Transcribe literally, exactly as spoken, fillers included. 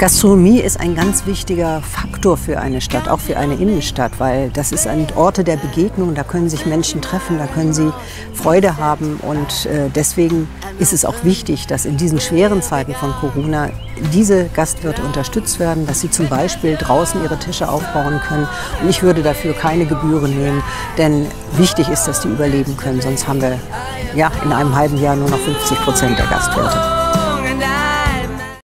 Gastronomie ist ein ganz wichtiger Faktor für eine Stadt, auch für eine Innenstadt, weil das ist ein Orte der Begegnung, da können sich Menschen treffen, da können sie Freude haben und äh, deswegen ist es auch wichtig, dass in diesen schweren Zeiten von Corona diese Gastwirte unterstützt werden, dass sie zum Beispiel draußen ihre Tische aufbauen können und ich würde dafür keine Gebühren nehmen, denn wichtig ist, dass die überleben können, sonst haben wir ja in einem halben Jahr nur noch fünfzig Prozent der Gastwirte.